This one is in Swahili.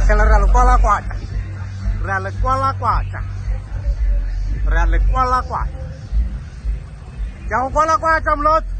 Aquela real quala quacha. Real quala quacha. Real quala quacha. Yang quala quacha mlot.